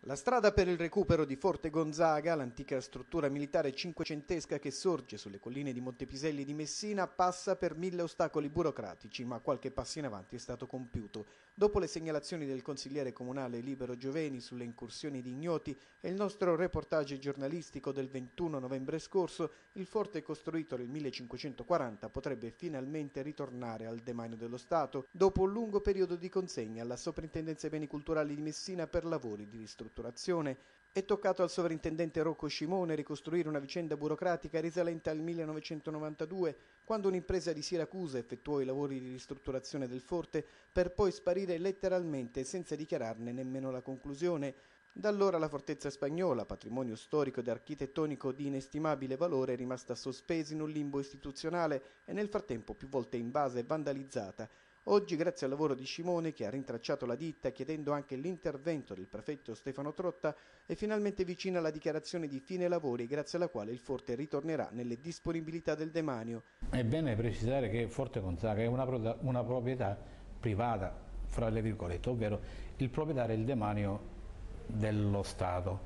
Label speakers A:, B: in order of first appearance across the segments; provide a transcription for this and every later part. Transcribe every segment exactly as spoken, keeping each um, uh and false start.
A: La strada per il recupero di Forte Gonzaga, l'antica struttura militare cinquecentesca che sorge sulle colline di Montepiselli di Messina, passa per mille ostacoli burocratici, ma qualche passo in avanti è stato compiuto. Dopo le segnalazioni del consigliere comunale Libero Gioveni sulle incursioni di ignoti e il nostro reportage giornalistico del ventuno novembre scorso, il forte costruito nel millecinquecentoquaranta potrebbe finalmente ritornare al demanio dello Stato, dopo un lungo periodo di consegna alla Soprintendenza ai Beni Culturali di Messina per lavori di ristrutturazione. È toccato al sovrintendente Rocco Scimone ricostruire una vicenda burocratica risalente al millenovecentonovantadue, quando un'impresa di Siracusa effettuò i lavori di ristrutturazione del forte per poi sparire letteralmente senza dichiararne nemmeno la conclusione. Da allora la fortezza spagnola, patrimonio storico ed architettonico di inestimabile valore, è rimasta sospesa in un limbo istituzionale e nel frattempo più volte invasa e vandalizzata. Oggi, grazie al lavoro di Scimone, che ha rintracciato la ditta chiedendo anche l'intervento del prefetto Stefano Trotta, è finalmente vicina alla dichiarazione di fine lavori, grazie alla quale il forte ritornerà nelle disponibilità del demanio.
B: È bene precisare che Forte Gonzaga è una, una proprietà privata, fra le virgolette, ovvero il proprietario è il demanio dello Stato.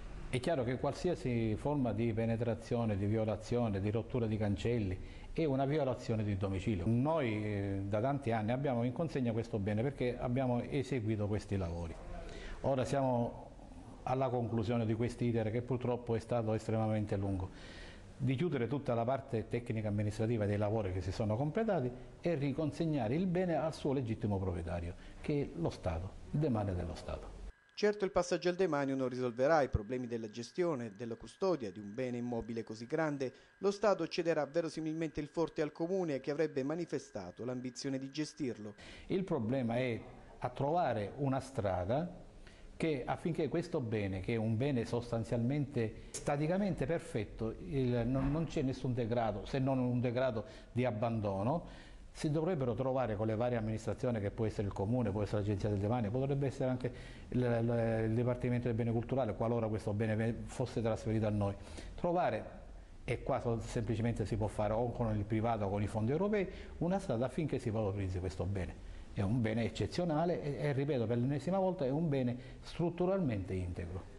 B: È chiaro che qualsiasi forma di penetrazione, di violazione, di rottura di cancelli è una violazione di domicilio. Noi eh, da tanti anni abbiamo in consegna questo bene perché abbiamo eseguito questi lavori. Ora siamo alla conclusione di quest'iter che purtroppo è stato estremamente lungo, di chiudere tutta la parte tecnica amministrativa dei lavori che si sono completati e riconsegnare il bene al suo legittimo proprietario, che è lo Stato, il demanio dello Stato.
A: Certo, il passaggio al demanio non risolverà i problemi della gestione e della custodia di un bene immobile così grande. Lo Stato cederà verosimilmente il forte al comune che avrebbe manifestato l'ambizione di gestirlo.
B: Il problema è a trovare una strada che affinché questo bene, che è un bene sostanzialmente staticamente perfetto, il, non, non c'è nessun degrado, se non un degrado di abbandono, si dovrebbero trovare con le varie amministrazioni, che può essere il comune, può essere l'agenzia del demanio, potrebbe essere anche il, il, il Dipartimento del Bene Culturale, qualora questo bene fosse trasferito a noi, trovare, e qua semplicemente si può fare o con il privato o con i fondi europei, una strada affinché si valorizzi questo bene. È un bene eccezionale e, e ripeto per l'ennesima volta, è un bene strutturalmente integro.